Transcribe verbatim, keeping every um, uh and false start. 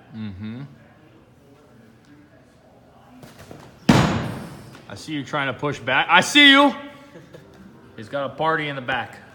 Mm-hmm. I see you trying to push back. I see you. He's got a party in the back.